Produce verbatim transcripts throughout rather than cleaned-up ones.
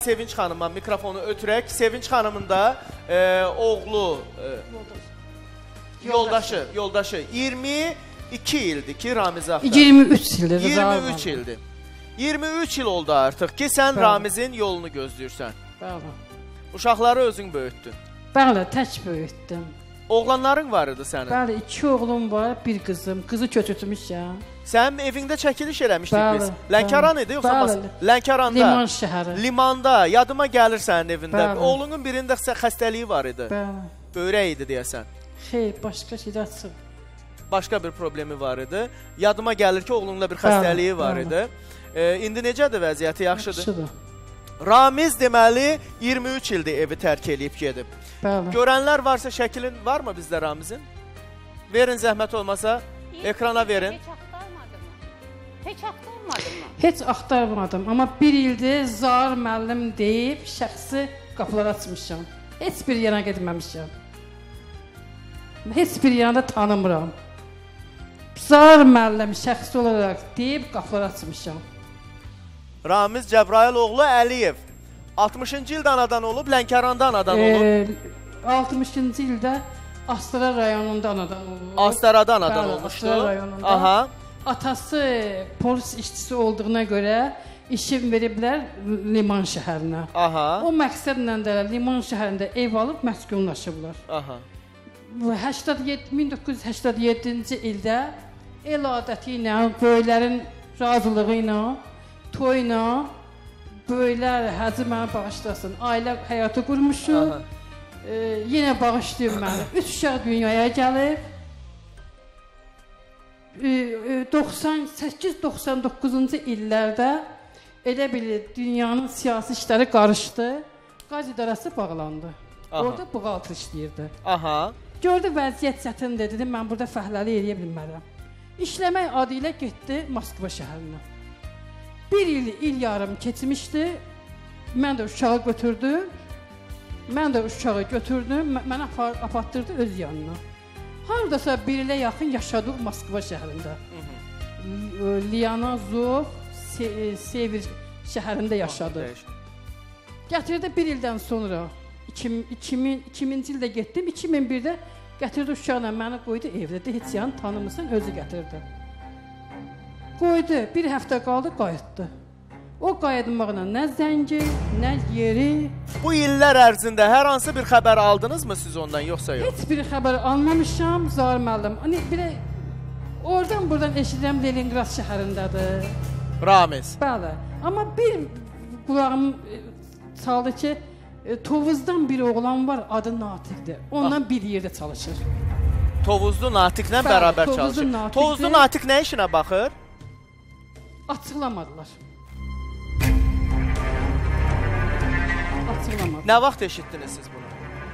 Sevinç xanıma mikrofonu ötürək. Sevinç xanımın da e, oğlu, e, yoldaşı, yoldaşı iyirmi iki ildir ki Ramiz axtar. iyirmi üç ildir. iyirmi üç ildir. iyirmi üç il oldu artıq ki sən Bəli. Ramizin yolunu gözləyirsən. Bəli. Uşaqları özün böyütdün. Bəli, tək böyütdüm. Oğlanların var idi sənin? Bəli, iki oğlum var, bir qızım. Qızı köçürtmüşəm. Sənin evində çəkiliş eləmişdik biz. Lənkəran idi yoxsa Bəli. Lənkəranda? Liman şəhəri. Limanda. Yadıma gəlir sənin evində. Bəli. Oğlunun birində xəstəliyi var idi. Bəli. Böyrək idi deyəsən. Xeyr, başqa şeydə açıq. Başqa bir problemi var idi. Yadıma gəlir ki, oğlunla bir xəstəliyi bəli, var bəli. idi. E, indi necədir vəziyyəti? Yaxşıdır. Yaxşıdır. Ramiz deməli iyirmi üç ildir evi tərk eləyib gedib. Bəli. Görənlər varsa şəklin var mı bizdə Ramizin? Verin zəhmət olmasa, ekrana verin. Heç axtarmadı mı? Heç axtarmadı mı? Heç axtarmadım, amma bir ildir Zahir müəllim deyib şəxsi qapılar açmışam. Heç bir yana getməmişəm. Heç bir yana da tanımıram. Zahir müəllim şəxsi olaraq deyib qapılar açmışam. Ramiz Cəbrayıl oğlu Əliyev. altmışıncı ildə anadan olub, Lənkəranda anadan olub. E, altmışıncı ildə Astara rayonunda anadan olub. Astarada anadan Bəli, olmuşdu. Astara rayonunda. Aha. Atası polis işçisi olduğuna görə işin veriblər Liman şəhərinə. Aha. O məqsədlə də Liman şəhərində ev alıb məskunlaşıblar. Aha. min doqquz yüz səksən yeddinci ildə el adəti ilə, böyüklərin razılığı ilə, toyla, böyüklər Hacı məni bağışlasın, ailə həyatı qurmuşuq. E, yenə bağışlayın məni. Üç uşaq dünyaya gəlib. E, e, doxsan səkkiz doxsan doqquzuncu illərdə elə bilir dünyanın siyasi işləri qarışdı. Qaz idarəsi bağlandı. Aha. Orada buğaltı işləyirdi. Aha. Gördü vəziyyət çətindir, dedim mən burada fəhləli eləyə bilmərəm. İşləmək adı ilə getdi Moskva şəhərinə. Bir il, il yarım keçmişdi. Mən də uşağı götürdüm. Mən də uşağı götürdüm, mənə apar, apatdırdı öz yanına. Haradasa bir ilə yaxın yaşadıq Moskva şəhərində. Lianazov, Se Sevir şəhərində yaşadıq. Gətirdi bir ildən sonra, iki minci ildə getdim, iki min birdə gətirdi uşaqla məni qoydu evdə, heç yanı tanımırsan, özü gətirdi. Qoydu, bir həftə qaldı, qayıtdı. O qayıtmaqla nə zəngi, nə yeri. Bu illər ərzində hər hansı bir xəbər aldınızmı siz ondan, yoxsa yox? Heç bir xəbər almamışam, Zahir müəllim. Hani belə, oradan buradan eşidirəm Leningrad şəhərindədir. Ramiz. Bəli, amma bir qulağım çaldı ki, Tovuzdan bir oğlan var, adı Natiqdir. Ondan ah. bir yerdə çalışır. Tovuzlu Natiqlə bərabər Tovuzlu çalışır. Natiqdir. Tovuzlu Natiq nə işinə baxır? Açıqlamadılar. Açıqlamadılar. Nə vaxt eşitdiniz siz bunu?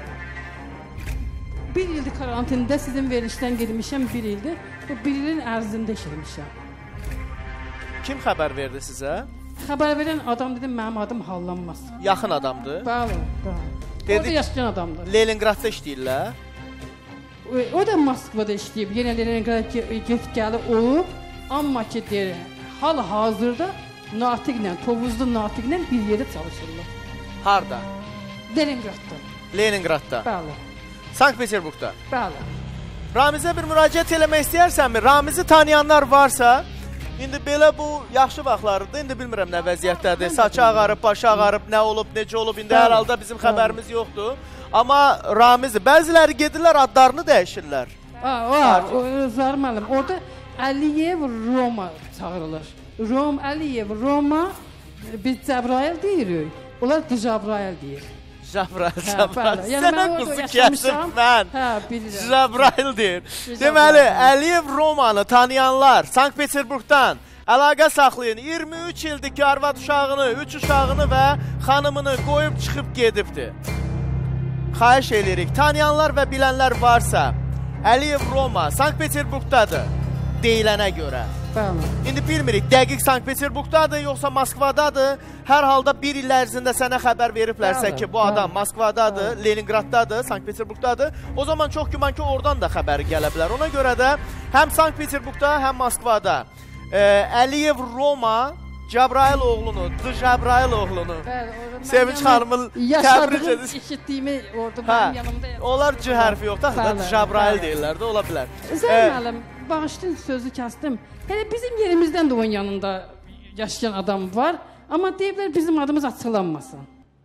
Bir ildir karantində, sizin verilişdən gedmişəm bir ildir. Bu bir ilin ərzində eşitmişəm. Kim xəbər verdi sizə? Xəbər verən adam dedim, mənim adım hallanmaz. Yaxın adamdır? Bəli, bəli. Dedi, o da yaşayan adamdır. Leningradda işləyirlər? O, o da Moskvada işləyib, yenə Leningrad get gəli olub. Amma ki, deyir, hal-hazırda Natiqlə, Tovuzlu Natiqlə bir yerdə çalışırlar. Harda? Leningradda. Leningradda? Bəli. Sankt-Peterburgda? Bəli. Ramizə bir müraciət eləmək istəyirsənmi? Ramizi tanıyanlar varsa, indi belə bu yaxşı vaxtlarıdır, indi bilmirəm nə vəziyyətdədir. Saçı ağarıb, başı ağarıb, nə olub, necə olub, indi hər halda bizim xəbərimiz yoxdur. Amma Ramizi, bəziləri gedirlər, adlarını dəyişirlər. Var, Zahir müəllim, orada Əliyev Roma çağırılır. Rom, Əliyev Roma, biz Cəbrayıl deyirik, onlar Cəbrayıl deyir. Cəbrayıl, Cəbrayıl. Sənə quzu kəsim mən. Hə, bilirəm. Cəbrayıl deyir. Deməli, Əliyev Romanı tanıyanlar Sankt-Peterburgdan əlaqə saxlayın. iyirmi üç ildir ki, arvad uşağını, üç uşağını və xanımını qoyub çıxıb gedibdir. Xahiş edirik, tanıyanlar və bilənlər varsa, Əliyev Roma Sankt-Peterburgdadır deyilənə görə. Bəli. İndi bilmirik, dəqiq Sankt-Peterburgdadır, yoxsa Moskvadadır. Hər halda bir il ərzində sənə xəbər veriblərsə ki, bu adam Moskvadadır, Leningraddadır, Sankt-Peterburgdadır. O zaman çox güman ki, oradan da xəbər gələ bilər. Ona görə də həm Sankt-Peterburgda, həm Moskvada e, Əliyev Roma Cəbrayıl oğlunu, Cəbrayıl oğlunu. Bəli, orada Sevinç xanımın təbrik edir. Eşitdiyimi orada Hə, mənim yanımda. onlar C hərfi yox da, Cəbrayıl deyirlər də, ola bilər. Zəhra müəllim, bağışlayın sözü kəsdim. Hələ bizim yerimizdən də onun yanında yaşayan adam var, amma deyiblər bizim adımız açıqlanmasın.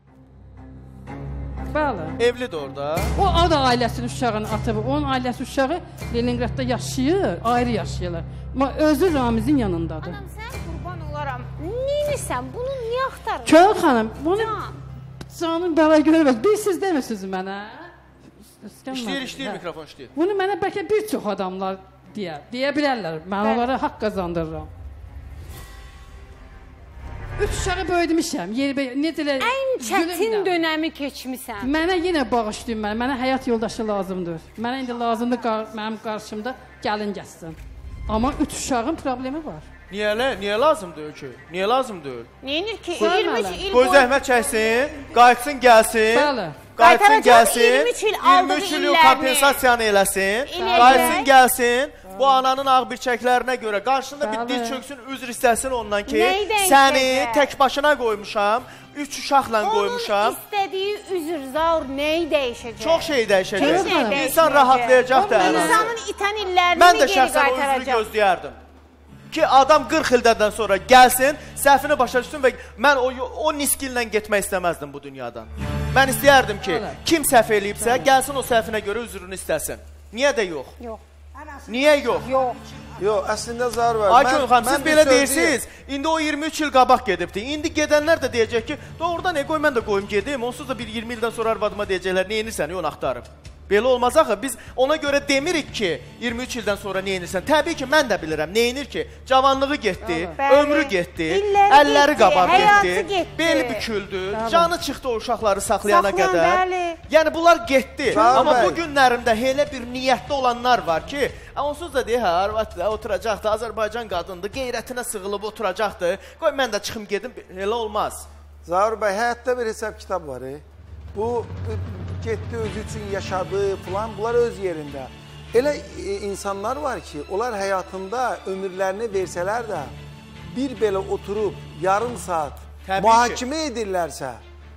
Bəli. Evlidir orada. O ad ailəsinin uşağını atıb, onun ailəsi uşağı Leningradda yaşayır, ayrı yaşayırlar. Amma özü Ramizin yanındadır. Anam sən qurban olaram. Neynisən? Bunu niyə axtarırsan? Köy xanım, bunu canım bəla görmək. Bilsiz demisiniz mənə? İşləyir, işləyir, mikrofon işləyir. Bunu mənə bəlkə bir çox adamlar deyə, deyə bilərlər. Mən onlara haqq qazandırıram. Üç uşağı böyüdmüşəm. Necələ Ən çətin dönəmi keçmisən. Mənə yenə bağışlayın mənə. Mənə həyat yoldaşı lazımdır. Mənə indi lazımdır qar mənim qarşımda gəlin gəlsin. Amma üç uşağın problemi var. Niyə elə? Niyə lazım deyil ki? Niyə lazım deyil? Neyinir ki? iyirmi üç il qoy zəhmət çəksin, qayıtsın gəlsin. Bəli. Qayıtsın gəlsin. iyirmi üç il aldığı iyirmi üç il illərini kompensasiyanı eləsin. Qayıtsın gəlsin. Bu ananın ağ birçəklərinə görə qarşında bir dil çöksün, üzr istəsin ondan ki, səni tək başına qoymuşam, üç uşaqla qoymuşam. Onun istədiyi üzr, zaur neyi dəyişəcək? Çox şey dəyişəcək. İnsan rahatlayacaq da. İnsanın itən illərini mən də geri şəxsən o üzrü qaytaracaq. gözləyərdim. Ki adam qırx ildən sonra gəlsin, səhvini başa düşsün və mən o, o niskillə getmək istəməzdim bu dünyadan. Mən istəyərdim ki, kim səhv eləyibsə, gəlsin o səhvinə görə üzrünü istəsin. Niyə də yox? Yox. Niyə yox? Yox. Yox, əslində zar var. Ay Köy xanım, siz belə deyirsiniz, indi o iyirmi üç il qabaq gedibdi. İndi gedənlər də deyəcək ki, doğrudan ne qoy, mən də qoyum gedim. Onsuz da bir iyirmi ildən sonra arvadıma deyəcəklər, nə yenirsən, onu axtarıb. Belə olmaz axı, biz ona görə demirik ki, iyirmi üç ildən sonra nə yenirsən. Təbii ki, mən də bilirəm, nə yenir ki, cavanlığı getdi, ömrü getdi, əlləri qabaq getdi, beli büküldü, canı çıxdı o uşaqları saxlayana qədər. Yəni, bunlar getdi. Amma bu günlərimdə elə bir niyyətdə olanlar var ki, onsuz da deyir, hə, arvad da oturacaqdı, Azərbaycan qadındır, qeyrətinə sığılıb oturacaqdı, qoy mən də çıxım gedim, elə olmaz. Zahir bəy, həyatda bir hesab kitab var. Bu, getdi, özü üçün yaşadı falan, bunlar öz yerində. Elə insanlar var ki, onlar həyatında ömürlərini versələr də, bir belə oturub yarım saat mühakimə edirlərsə,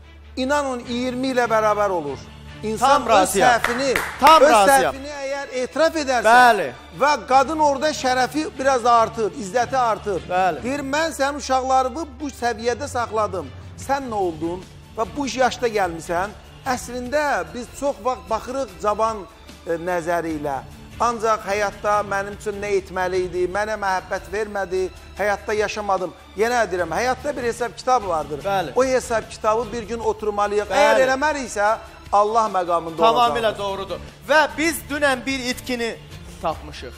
inanın iyirmi ilə bərabər olur. İnsan öz səhvini, öz səhvini əgər etiraf edərsə və qadın orada şərəfi biraz artır, izzəti artır. Deyir, mən sənin uşaqlarımı bu səviyyədə saxladım. Sən nə oldun və bu yaşda gəlmişsən? Əslində, biz çox vaxt baxırıq cavan nəzəri ilə. Ancaq həyatda mənim üçün nə etməli idi, mənə məhəbbət vermədi, həyatda yaşamadım. Yenə deyirəm, həyatda bir hesab kitab vardır. O hesab kitabı bir gün oturmalıyıq. Əgər eləməliysə, Allah məqamında olacaq. Tamamilə doğrudur. Və biz dünən bir itkini tapmışıq.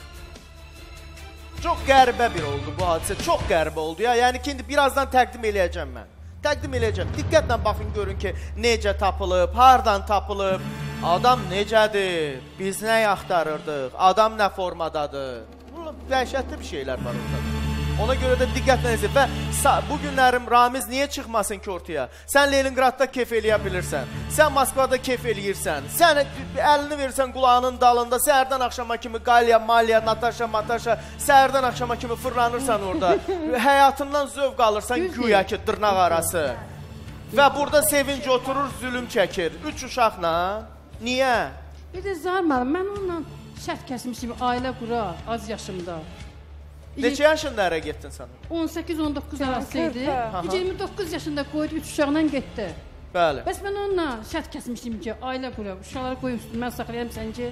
Çox qəribə bir oldu bu hadisə, çox qəribə oldu ya. Yəni ki, indi birazdan təqdim eləyəcəm mən. Təqdim eləyəcəm. Diqqətlə baxın, görün ki, necə tapılıb, hardan tapılıb, adam necədir, biz nə axtarırdıq, adam nə formadadır. Dəhşətli bir şeylər var orada. Ona görə də diqqətlə izləyək. Və bu günlərim Ramiz niyə çıxmasın ki ortaya? Sən Leningradda kef eləyə bilirsən, sən Moskvada kef eləyirsən, sən əlini verirsən qulağının dalında, səhərdən axşama kimi Galya, Malya, Natasha, Matasha, səhərdən axşama kimi fırlanırsan orada. Həyatından zövq alırsan güya ki, dırnaq arası. Və burada sevinç oturur, zülüm çəkir. Üç uşaqla. Niyə? Bir də Zahir müəllim, mən onunla şərt kəsmişim, ailə qura, az yaşımda. Neçə yaşında ərə getdin sən? on səkkiz on doqquz arası idi. iyirmi doqquz yaşında qoydu, üç uşaqla getdi. Bəli. Bəs mən onunla şərt kəsmişdim ki, ailə qura, uşaqları qoyum üstümə saxlayam səncə?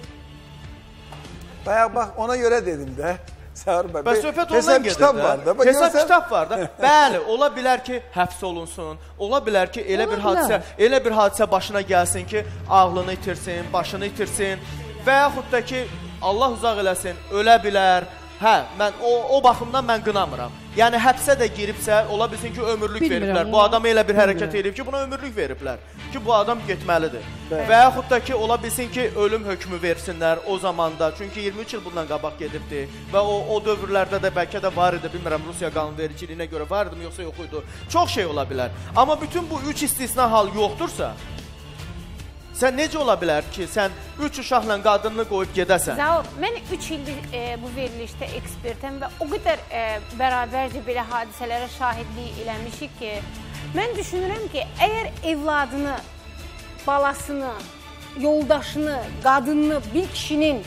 Bayaq bax, ona görə dedim də. Bəs söhbət ondan gedir də. Hesab kitab var da. Bəli, ola bilər ki, həbs olunsun. Ola bilər ki, elə bir hadisə, elə bir hadisə başına gəlsin ki, ağlını itirsin, başını itirsin və yaxud da ki, Allah uzaq eləsin, ölə bilər. Hə, mən o, o baxımdan mən qınamıram. Yəni, həbsə də giribsə, ola bilsin ki, ömürlük veriblər. Bu adam elə bir hərəkət edib ki, buna ömürlük veriblər. Ki, bu adam getməlidir. Və yaxud da ki, ola bilsin ki, ölüm hökmü versinlər o zamanda. Çünki iyirmi üç il bundan qabaq gedibdi. Və o, o dövrlərdə də bəlkə də var idi, bilmirəm, Rusiya qanunvericiliyinə görə var idi, yoxsa yox idi. Çox şey ola bilər. Amma bütün bu üç istisna hal yoxdursa, Sən necə ola bilər ki, sən üç uşaqla qadınını qoyub gedəsən? Zaur, mən üç ildir e, bu verilişdə ekspertəm və o qədər e, bərabərcə belə hadisələrə şahidlik eləmişik ki, mən düşünürəm ki, əgər evladını, balasını, yoldaşını, qadınını, bir kişinin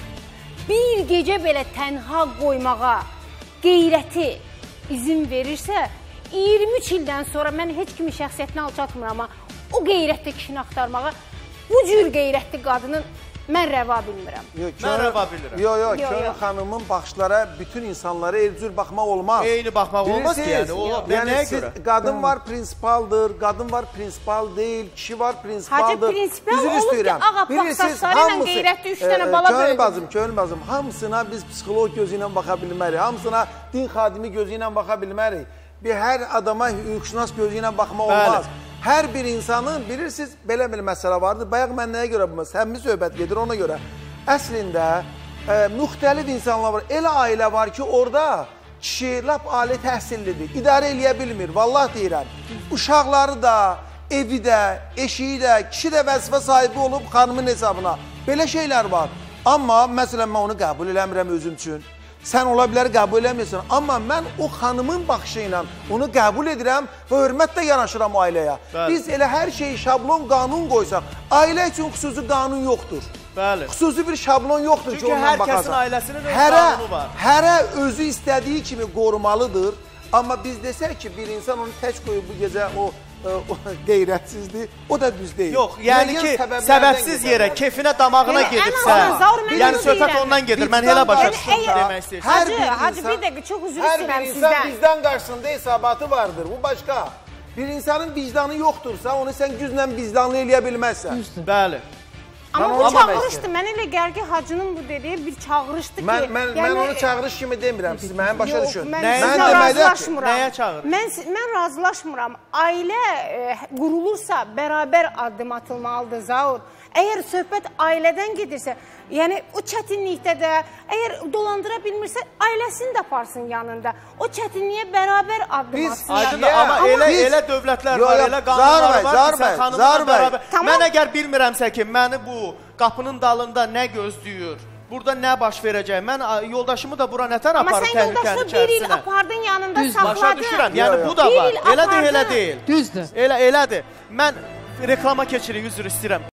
bir gecə belə tənha qoymağa qeyrəti izin verirsə, iyirmi üç ildən sonra mən heç kimi şəxsiyyətini alçatmıram, amma o qeyrətli kişini axtarmağa bu cür qeyrətli qadının mən rəva bilmirəm. Yo, Mən rəva bilirəm. Yox, yox, Yo, Könül yo. xanımın baxışlara bütün insanlara elcür baxmaq olmaz. Eyni baxmaq olmaz ki, yəni. O, yəni nəyə siz, görə? qadın var prinsipaldır, qadın var prinsipal deyil, kişi var prinsipaldır. Hacı prinsipal Üzr olub ki, istəyirəm. ağappaq Bilirsiniz, saçları ilə hamısı- qeyrətli üç e, dənə e, bala Könül böyüdü. bacım, Könül bacım, hamısına biz psixolog gözü ilə baxa bilmərik, hamısına din xadimi gözü ilə baxa bilmərik. Bir hər adama hüquqşünas gözü ilə baxmaq Bəli. olmaz. Hər bir insanın, bilirsiniz, belə bir məsələ vardır. Bayaq mən nəyə görə bu məsələ? Həmmi söhbət gedir ona görə. Əslində, e, müxtəlif insanlar var. Elə ailə var ki, orada kişi lap ali təhsillidir, idarə eləyə bilmir. Vallahi deyirəm. Uşaqları da, evi də, eşiyi də, kişi də vəzifə sahibi olub xanımın hesabına. Belə şeylər var. Amma məsələn, mən onu qəbul eləmirəm özüm üçün. Sən ola bilər qəbul eləmirsən. Amma mən o xanımın baxışı ilə onu qəbul edirəm və hörmətlə yanaşıram ailəyə. Bəli. Biz elə hər şeyi şablon qanun qoysaq, ailə üçün xüsusi qanun yoxdur. Bəli. Xüsusi bir şablon yoxdur Çünki ki, ondan hər kəsin baxasan. ailəsinin öz hərə, qanunu var. Hərə özü istədiyi kimi qorumalıdır. Amma biz desək ki, bir insan onu tək qoyub bu gecə o, o qeyrətsizdir, o da düz deyil. Yox, yəni ki, səbəbsiz yerə, kefinə, damağına Yəni, gedibsə, ən azından, Zaur, mən yəni bunu söhbət deyirəm. ondan gedir. Mən Vicdan elə başa var. düşdüm Yəni, demək istəyirsən. Hər Hacı, bir Hacı, insan- bir dəqiqə, çox üzr Hər bir istəyirəm insan sizdən. vicdan qarşısında hesabatı vardır. Bu başqa. Bir insanın vicdanı yoxdursa, onu sən güclə vicdanlı eləyə bilməzsən. Bəli. Amma Mən bu onu çağırışdır. Mən elə gəl ki, Hacının bu dediyi bir çağırışdır ki... Mən, mən, mən yəni- onu çağırış kimi demirəm, siz mənim başa Yox, düşün. mən Nəyə- sizlə Mən deməkdə ki, razılaşmıram. nəyə çağırır? Mən, mən razılaşmıram. Ailə e, qurulursa bərabər addım atılmalıdır Zaur. Əgər söhbət ailədən gedirsə, yəni o çətinlikdə də, əgər dolandıra bilmirsə, ailəsini də aparsın yanında. O çətinliyə bərabər addım Biz- atsınlar. Aydındır, amma Amma elə biz- elə dövlətlər Yo, var, yo, elə Zar qanunlar bəy, var Zar ki, sən bəy, xanımla Zar bəy. bərabər. Tamam. Mən əgər bilmirəmsə ki, məni bu qapının dalında nə gözləyir, burada nə baş verəcək, mən a, yoldaşımı da bura nətər Amma aparım sən təhlükənin yoldaşını bir il içərisinə? apardın yanında Düz, saxladın. Başa düşürəm, yəni Yo, yo. bu da Bir var. il Elə deyil, elə apardın. deyil. Düzdür. Elə elədir. Mən reklama keçirik, üzr istəyirəm.